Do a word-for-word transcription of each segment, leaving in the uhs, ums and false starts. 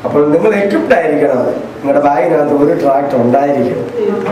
അപ്പോൾ നിങ്ങൾ എക്വിപ്ഡ് ആയിരിക്കണം. നിങ്ങളുടെ ബാഗിനകത്ത് ഒരു ട്രാക്ടർ ഉണ്ടായിരിക്കണം.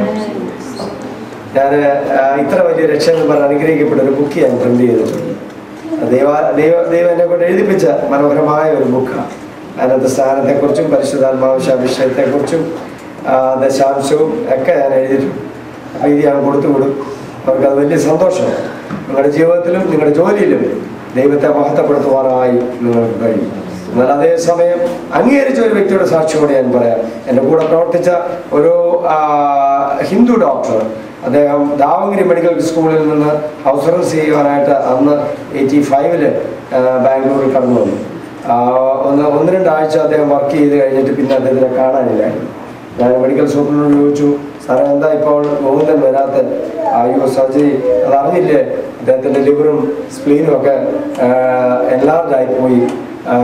ഞാൻ ഇത്ര വലിയ രക്ഷ എന്ന് പറഞ്ഞ് അനുഗ്രഹിക്കപ്പെട്ട ഒരു ബുക്ക് ഞാൻ പ്രിന്റ് ചെയ്തിട്ടുണ്ട്. ദൈവ ദൈവ ദൈവം എന്നെ കൊണ്ട് എഴുതിപ്പിച്ച മനോഹരമായ ഒരു ബുക്കാണ്. അതിനകത്ത് സ്ഥാനത്തെക്കുറിച്ചും പരിശുദ്ധാത്മാവിഷയത്തെക്കുറിച്ചും ദശാംശവും ഒക്കെ ഞാൻ എഴുതിയിട്ടുണ്ട്. അപ്പോൾ ഇത് ഞാൻ കൊടുത്തുവിടും. അവർക്കത് വലിയ സന്തോഷമാണ്. നിങ്ങളുടെ ജീവിതത്തിലും നിങ്ങളുടെ ജോലിയിലും ദൈവത്തെ മഹത്വപ്പെടുത്തുവാനായി നിങ്ങൾക്ക് കഴിയും. എന്നാൽ അതേസമയം അംഗീകരിച്ച ഒരു വ്യക്തിയുടെ സാക്ഷിയോടെ ഞാൻ പറയാം. എൻ്റെ കൂടെ പ്രവർത്തിച്ച ഒരു ഹിന്ദു ഡോക്ടർ, അദ്ദേഹം ദാവഗിരി മെഡിക്കൽ സ്കൂളിൽ നിന്ന് ഔട്ട്സോഴ്സ് ചെയ്യുവാനായിട്ട് അന്ന് എയ്റ്റി ഫൈവില് ബാംഗ്ലൂരിൽ കടന്നു വന്നു. ഒന്ന് ഒന്ന് രണ്ടാഴ്ച അദ്ദേഹം വർക്ക് ചെയ്ത് കഴിഞ്ഞിട്ട് പിന്നെ അദ്ദേഹത്തിനെ കാണാനില്ലായിരുന്നു. ഞാൻ മെഡിക്കൽ ഷോപ്പിനോട് ചോദിച്ചു, സാറേ എന്താ ഇപ്പോൾ ഗോവിന്ദൻ വരാത്ത? അയ്യോ സജി, അതറിഞ്ഞില്ലേ, അദ്ദേഹത്തിൻ്റെ ലിവറും സ്പ്ലീനും ഒക്കെ എല്ലാവരായിപ്പോയി,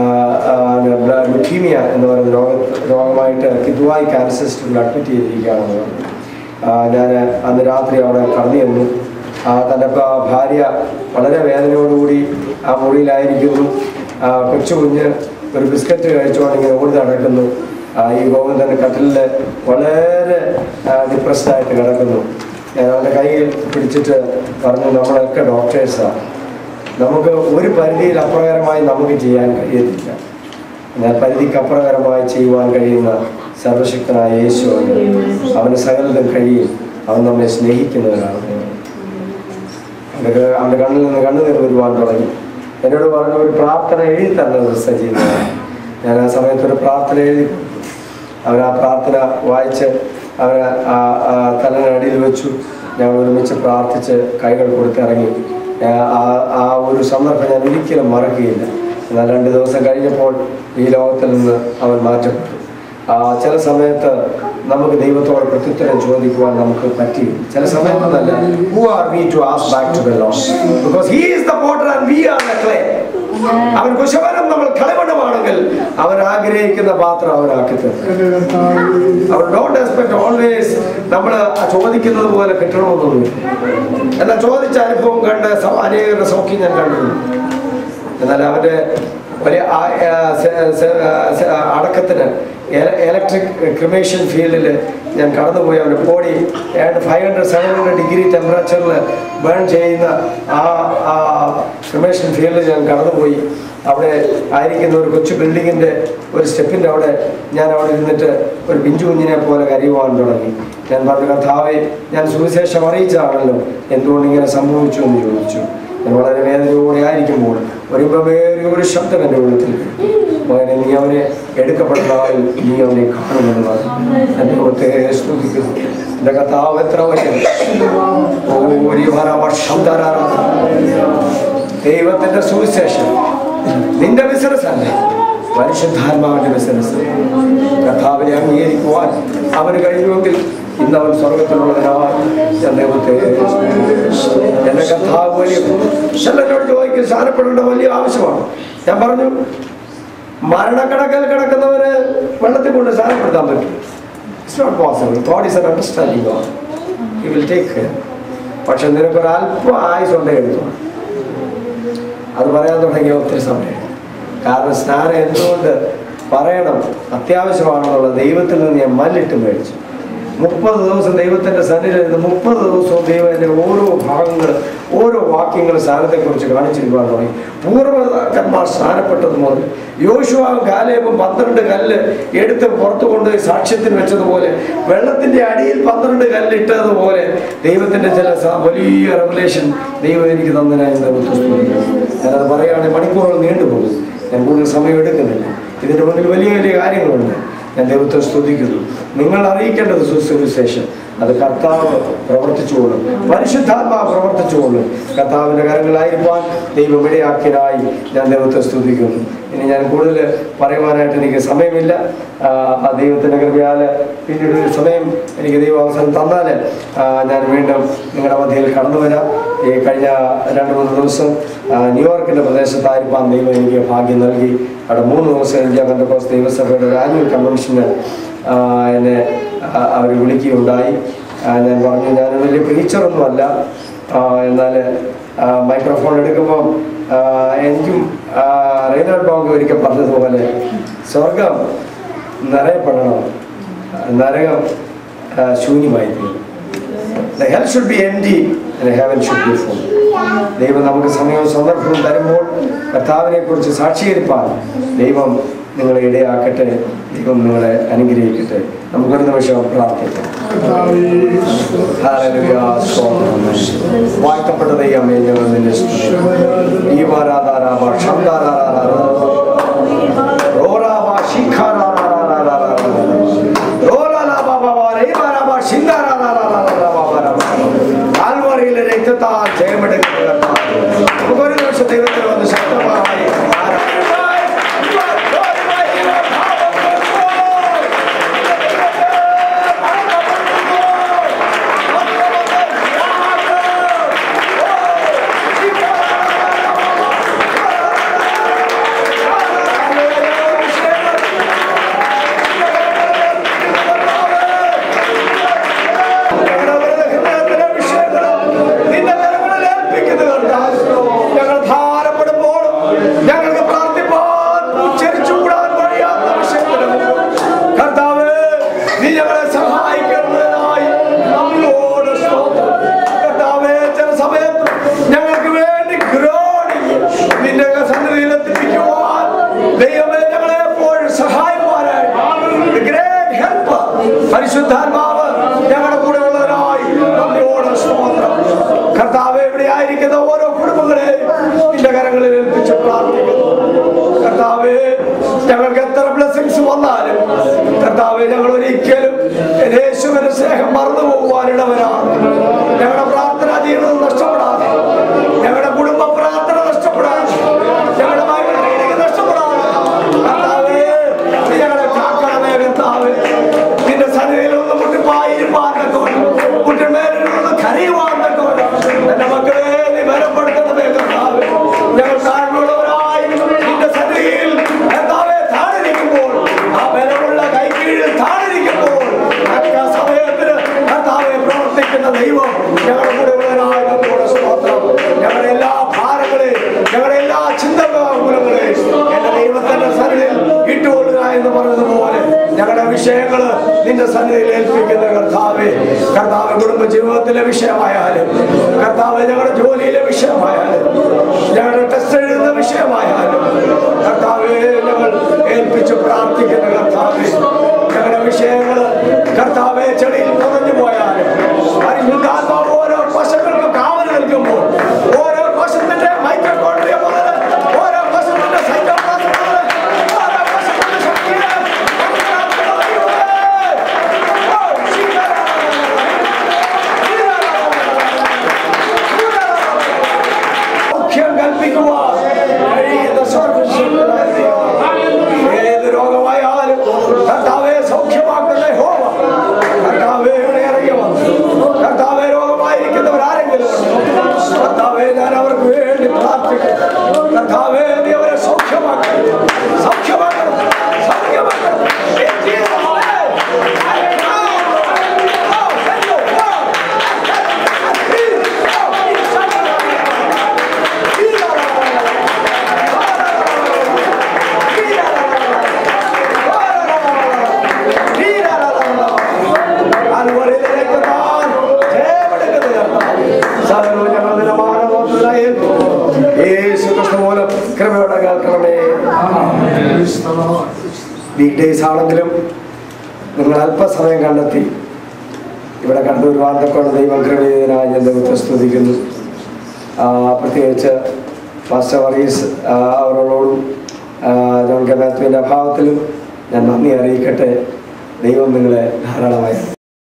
ലുക്കീമിയ എന്ന് പറയുന്ന രോഗ രോഗമായിട്ട് കിദ്വായി ക്യാൻസർ സെന്ററിൽ അഡ്മിറ്റ് ചെയ്തിരിക്കുകയാണെന്ന് പറഞ്ഞു. ഞാൻ അന്ന് രാത്രി അവിടെ കടന്നു ചെന്നു. തൻ്റെ ഭാര്യ വളരെ വേദനയോടുകൂടി ആ മുറിയിലായിരിക്കുന്നു. കൊച്ചു കുഞ്ഞ് ഒരു ബിസ്ക്കറ്റ് കഴിച്ചുകൊണ്ട് ഇങ്ങനെ ഓടി നടക്കുന്നു. ഈ ഗോവിന്ദൻ്റെ കട്ടിലിൽ വളരെ ഡിപ്രസ്ഡായിട്ട് കിടക്കുന്നു. ഞാൻ അവൻ്റെ കയ്യിൽ പിടിച്ചിട്ട് പറഞ്ഞു, നമ്മളൊക്കെ ഡോക്ടേഴ്സാണ്, നമുക്ക് ഒരു പരിധിയിൽ അപ്രകാരമായി നമുക്ക് ചെയ്യാൻ കഴിയത്തില്ല. എന്നാൽ പരിധിക്ക് അപ്രകാരമായി ചെയ്യുവാൻ കഴിയുന്ന സർവശക്തനായ യേശു അവന് സകലതും കഴിയും. അവൻ നമ്മെ സ്നേഹിക്കുന്നവരാണ്. അവൻ്റെ അവൻ്റെ കണ്ണിൽ നിന്ന് കണ്ണുനീർ വരുവാൻ തുടങ്ങി. എന്നോട് പറഞ്ഞ ഒരു പ്രാർത്ഥന എഴുതി തന്നത് സജീവമാണ്. ഞാൻ ആ സമയത്തൊരു പ്രാർത്ഥന എഴുതി കൊടുത്തു. അവർ ആ പ്രാർത്ഥന വായിച്ച് അവർ തലനടിയിൽ വെച്ചു. ഞങ്ങൾ ഒരുമിച്ച് പ്രാർത്ഥിച്ച് കൈകൾ കൊടുത്തിറങ്ങി. ആ ആ ഒരു സന്ദർഭം ഞാൻ ഒരിക്കലും മറക്കുകയില്ല. എന്നാൽ രണ്ട് ദിവസം കഴിഞ്ഞപ്പോൾ ഈ ലോകത്തിൽ നിന്ന് അവൻ മാറ്റപ്പെട്ടു. ചില സമയത്ത് നമുക്ക് ദൈവത്തോട് പ്രത്യുത്തരം ചോദിക്കുവാൻ നമുക്ക് പറ്റില്ല. ചില സമയത്തൊന്നല്ല. Who are we to ask back to the Lord? Because He is the potter and we are the clay. അവൻ കുശവനും നമ്മൾ കളിമണ്ണുമാണെങ്കിൽ അവൻ ആഗ്രഹിക്കുന്ന പാത്രം അവനാക്കി തരും. അവർ ഡോണ്ട് എക്സ്പെക്ട് ഓൾവേസ് നമ്മൾ ചോദിക്കുന്നത് പോലെ കിട്ടണമെന്നൊന്നുമില്ല. എന്നാൽ ചോദിച്ച അനുഭവം കണ്ട് അനേകരുടെ സൗഖ്യം ഞാൻ കണ്ടിരുന്നു. എന്നാൽ അവൻ്റെ ഒരു അടക്കത്തിന് ഇലക്ട്രിക് ക്രിമേഷൻ ഫീൽഡിൽ ഞാൻ കടന്നുപോയി. അവൻ്റെ ബോഡി ഏതാണ്ട് five hundred seven hundred degree ടെമ്പറേച്ചറിൽ ബേൺ ചെയ്യുന്ന ആ ക്രിമേഷൻ ഫീൽഡിൽ ഞാൻ കടന്നുപോയി. അവിടെ ആയിരിക്കുന്ന ഒരു കൊച്ചു ബിൽഡിങ്ങിൻ്റെ ഒരു സ്റ്റെപ്പിൻ്റെ അവിടെ ഞാൻ അവിടെ ഇരുന്നിട്ട് ഒരു പിഞ്ചു കുഞ്ഞിനെ പോലെ കരയുവാൻ തുടങ്ങി. ഞാൻ പറഞ്ഞു, കർത്താവേ, ഞാൻ സുവിശേഷം അറിയിച്ചാണല്ലോ, എന്തുകൊണ്ട് ഇങ്ങനെ സംഭവിച്ചു എന്ന് ചോദിച്ചു. ഞാൻ വളരെ വേദനയോടെ ആയിരിക്കുമ്പോൾ ഒരു പ്രമേറിയ ഒരു ശബ്ദം എൻ്റെ ഉള്ളത്തിൽ കേട്ടു. മകനെ, നീ അവനെ എടുക്കപ്പെട്ടതായി നീ അവനെ കാണുമെന്നതാണ്. എൻ്റെ ദൈവത്തെ സ്തുതിക്കുന്നു. എൻ്റെ കർത്താവ് എത്ര വലിയ ദൈവത്തിൻ്റെ സുവിശേഷം നിന്റെ ബിസിനസ് അല്ല, പരിശുദ്ധാത്മാവിന്റെ ബിസിനസ്. കർത്താവിനെ അംഗീകരിക്കുവാൻ അവന് കഴിയുമെങ്കിൽ ഇന്ന് അവൻ സ്വർഗത്തിലുള്ളതിനാൽ ഞാൻ ദൈവത്തെ എന്റെ കർത്താവ് വലിയ എന്നോട് ചോദിക്കും, സ്ഥാനപ്പെടേണ്ട വലിയ ആവശ്യമാണ്. ഞാൻ പറഞ്ഞു, മരണക്കടക്കൽ കിടക്കുന്നവന് വെള്ളത്തിൽ കൊണ്ട് സ്ഥാനപ്പെടുത്താൻ പറ്റും. It's not possible. God is an understanding God. He will take care. പക്ഷെ നിനക്കൊരു അല്പം ആയുസുണ്ടേ എടുത്തു. അത് പറയാൻ തുടങ്ങിയ ഒത്തിരി സമയം. കാരണം സ്നാനം എന്തുകൊണ്ട് പറയണം അത്യാവശ്യമാണെന്നുള്ള ദൈവത്തിൽ നിന്ന് ഞാൻ മല്ലിട്ട് മേടിച്ചു. മുപ്പത് ദിവസം ദൈവത്തിൻ്റെ സന്നിധിയിൽ മുപ്പത് ദിവസവും ദൈവം എൻ്റെ ഓരോ ഭാഗങ്ങൾ ഓരോ വാക്യങ്ങൾ സ്ഥാനത്തെക്കുറിച്ച് കാണിച്ചിരിക്കാൻ തുടങ്ങി. പൂർവ്വകന്മാർ സ്ഥാനപ്പെട്ടത് മുതൽ യോശുവയും കാലേബും പന്ത്രണ്ട് കല്ല് എടുത്ത് പുറത്തു കൊണ്ടുപോയി സാക്ഷ്യത്തിന് വെച്ചതുപോലെ, വെള്ളത്തിൻ്റെ അടിയിൽ പന്ത്രണ്ട് കല്ലിട്ടതുപോലെ ദൈവത്തിൻ്റെ ചില വലിയ റെവലേഷൻ ദൈവം എനിക്ക് തന്നതിനായി ഞാനത് പറയുകയാണെങ്കിൽ മണിക്കൂറുകൾ നീണ്ടുപോകും. ഞാൻ കൂടുതൽ സമയം എടുക്കുന്നില്ല. ഇതിൻ്റെ മുന്നിൽ വലിയ വലിയ കാര്യങ്ങളുണ്ട്. ഞാൻ ദൈവത്തെ സ്തുതിക്കുന്നു. നിങ്ങൾ അറിയിക്കേണ്ടത് സുവിശേഷം. അത് കർത്താവ് പ്രവർത്തിച്ചുകൊള്ളും, പരിശുദ്ധാത്മാവ് പ്രവർത്തിച്ചുകൊള്ളും. കർത്താവിൻ്റെ കരങ്ങളായിരിക്കാൻ ദൈവം ഇടയാക്കിയതായി ഞാൻ ദൈവത്തെ സ്തുതിക്കുന്നു. ഇനി ഞാൻ കൂടുതൽ പറയുവാനായിട്ട് എനിക്ക് സമയമില്ല. ആ ദൈവത്തിൻ്റെ കൃപയാൽ പിന്നീട് ഒരു സമയം എനിക്ക് ദൈവം അവസരം തന്നാൽ ഞാൻ വീണ്ടും നിങ്ങളുടെ മധ്യയിൽ കടന്നു വരാം. ഈ കഴിഞ്ഞ രണ്ട് മൂന്ന് ദിവസം ന്യൂയോർക്കിൻ്റെ പ്രദേശത്തായിരിക്കാൻ ദൈവം എനിക്ക് ഭാഗ്യം നൽകി. അവിടെ മൂന്ന് ദിവസം ഇന്ത്യ പെന്തക്കോസ്ത് ദൈവസഭയുടെ ഒരു ആനുവൽ കൺവെൻഷന് എന്നെ അവർ വിളിക്കുകയുണ്ടായി. ഞാൻ പറഞ്ഞു, ഞാൻ വലിയ പ്രീച്ചറൊന്നുമല്ല, എന്നാൽ മൈക്രോഫോൺ എടുക്കുമ്പം എനിക്കും റെയ്നാൾഡ് ബോങ്ക് ഒരിക്കൽ പറഞ്ഞതുപോലെ സ്വർഗം നിറയപ്പെടണം. നരകം ശൂന്യമായി തീരും. The hell should be empty and heaven should be full. ദൈവം നമുക്ക് സമയവും സന്ദർഭവും തരുമ്പോൾ കർത്താവിനെ കുറിച്ച് സാക്ഷീകരിപ്പാൻ ദൈവം നിങ്ങളെ ഇടയാക്കട്ടെ. ദൈവം നിങ്ങളെ അനുഗ്രഹിക്കട്ടെ. നമുക്കൊരു നിമിഷം പ്രാർത്ഥിക്കാം. വാഴ്ത്തപ്പെട്ട ദൈവമേ, ഞങ്ങൾ നിന്നെ സ്തുതിക്കുന്നു. ഈ വാരാധാരാഭ ക്ഷന്താരാരാ റോറാഭ ശിഖാരാരാരാരാ ആൽവറിയിലെ രക്തത്താൽ ജയമെടുക്കുന്ന നമുക്കൊരു നിമിഷം ദൈവത്തിൽ വന്ന് ശക്തമായി പരിശുദ്ധാത്മാവ് ഞങ്ങളുടെ കൂടെ ഉള്ളവരായി നന്ദിയോടെ സ്തോത്രം. കർത്താവേ, എവിടെയായിരിക്കുന്ന ഓരോ കുടുംബങ്ങളെയും നിന്റെ കരങ്ങളിൽ ഏൽപ്പിച്ച് പ്രാർത്ഥിക്കുന്നു. കർത്താവേ, ഞങ്ങൾക്ക് എത്ര ബ്ലെസ്സിങ്സ് വന്നാലും കർത്താവേ, ഞങ്ങൾ ഒരിക്കലും യേശുവിന്റെ സ്നേഹം മറന്നു പോകുവാനിടവരാണ്. ഞങ്ങളുടെ പ്രാർത്ഥന ജീവിതം നഷ്ടപ്പെടാതെ, ഞങ്ങളുടെ കുടുംബ പ്രാർത്ഥന നഷ്ടപ്പെടാതെ, ഞങ്ങളുടെ ബൈബിൾ റീഡിംഗ് നഷ്ടപ്പെടാതെ കർത്താവേ, നീ ഞങ്ങളെ കാക്കണമേ. കർത്താവേ, നിന്റെ സന്നിധിയിൽ ഒന്ന് മുട്ടിപ്പായിരിക്കാൻ തക്കവണ്ണം, മുട്ടിന്മേലിൽ നിന്ന് കരയുവാൻ തക്കവണ്ണം എന്റെ മക്കളെ നീ ബലപ്പെടുത്തണമേ. കർത്താവേ, ഞങ്ങൾ താഴ്മയുള്ളവരായി നിന്റെ സന്നിധിയിൽ കർത്താവേ താഴെയിരിക്കുമ്പോൾ, ആ ബലമുള്ള കൈക്കീഴിൽ താഴെയിരിക്കുമ്പോൾ തക്ക സമയത്തിന് കർത്താവെ പ്രവർത്തിക്കുന്ന ദൈവം ഞങ്ങളുടെ കൂടെ ഉള്ളവരായി നമ്മുടെ സ്തോത്രം. ഞങ്ങളുടെ എല്ലാ ഭാരങ്ങളെയും ഞങ്ങളുടെ എല്ലാ ചിന്തകളെയും എന്റെ ദൈവത്തിന്റെ സന്നിധിയിൽ ഇട്ടുകൊള്ളുക എന്ന് പറഞ്ഞതുപോലെ ഞങ്ങളുടെ വിഷയങ്ങള് നിന്റെ സന്നിധിയിൽ ഏൽപ്പിക്കുന്ന കർത്താവെ, കർത്താവ് കുടുംബ ജീവിതത്തിലെ വിഷയമായാലും, കർത്താവ് ഞങ്ങളുടെ ജോലിയിലെ വിഷയമായാലും, ഞങ്ങളുടെ ടെസ്റ്റ് എഴുതുന്ന വിഷയമായാലും കർത്താവെ ഞങ്ങൾ ഏൽപ്പിച്ച് പ്രാർത്ഥിക്കുന്ന കർത്താവെ, ഞങ്ങളുടെ വിഷയങ്ങള് കർത്താവെ ചെടിയിൽ കുറഞ്ഞു പോയാലും പരിശുദ്ധാത്മാവ് ഓരോ കോശങ്ങൾക്കും കാവൽ നൽകുമ്പോൾ, ഓരോ കോശത്തിന്റെ മൈറ്റോകോൺട്രിയ മുതൽ ഓരോ കോശത്തിന്റെ സൈറ്റോപ്ലാസം മുതൽ ഓരോ കോശത്തിന്റെ ശക്തിയെ സൗഖ്യം കൽപ്പിക്കുവാൻ കഴിയുന്ന സർവശക്തനായ ദൈവം, ഏത് രോഗമായാലും കർത്താവെ സൗഖ്യമാക്കുന്ന യഹോവ കർത്താവെ ഇവിടെ ഇറങ്ങി വന്നു. കർത്താവെ രോഗമായിരിക്കുന്നവർ ആരെങ്കിലും കർത്താവെ ഞാൻ അവർക്ക് വേണ്ടി പ്രാർത്ഥിക്കുന്നു. കർത്താവെ നീ അവരെ സൗഖ്യമാക്കണം, സൗഖ്യമാക്കണം, സൗഖ്യമാക്കണം. കൃപയോടെ കേൾക്കണമേ. വീക്ക് ഡേയ്സ് ആണെങ്കിലും നിങ്ങൾ അല്പസമയം കണ്ടെത്തി ഇവിടെ കണ്ടുവരുവാൻ തക്കോടെ ദൈവം കൃപയായി ഞാൻ ദൈവത്തെ സ്തുതിക്കുന്നു. പ്രത്യേകിച്ച് മാസ്റ്റർ വർഗീസ് അവരോടും ജോൺ കെ മാത്യുവിൻ്റെ അഭാവത്തിലും ഞാൻ നന്ദി അറിയിക്കട്ടെ. ദൈവം നിങ്ങളെ ധാരാളമായി